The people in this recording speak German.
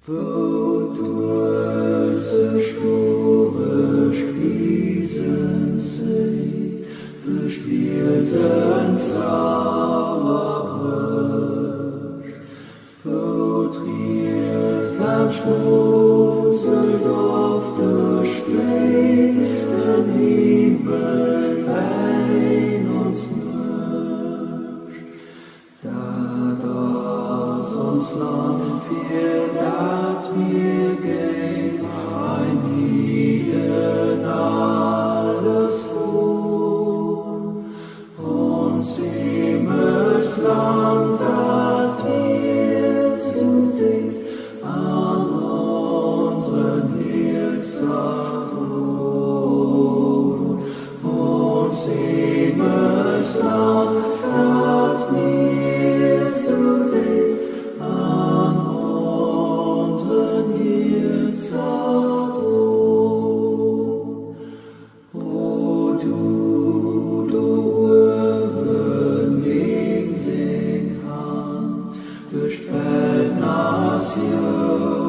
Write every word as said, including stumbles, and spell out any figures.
Wodurch historisch Wiesen sich, verspielten Zauberbrüsch, wo Triefland schmutzelt auf der Spree, den Himmel wein uns mischt, da das uns Land für dat mir geht, ein Jeden alles wohl, uns Himmels Land, dat wir so dicht an unseren Hilfsrat holen, uns Himmels Land, dat wir so dicht an unseren Hilfsrat holen. O du, du Uhren gegen Sing Hand, durch Feldnation,